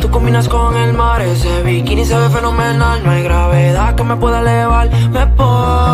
tú combinas con el mar. Ese bikini se ve fenomenal. No hay gravedad que me pueda elevar. Me pongo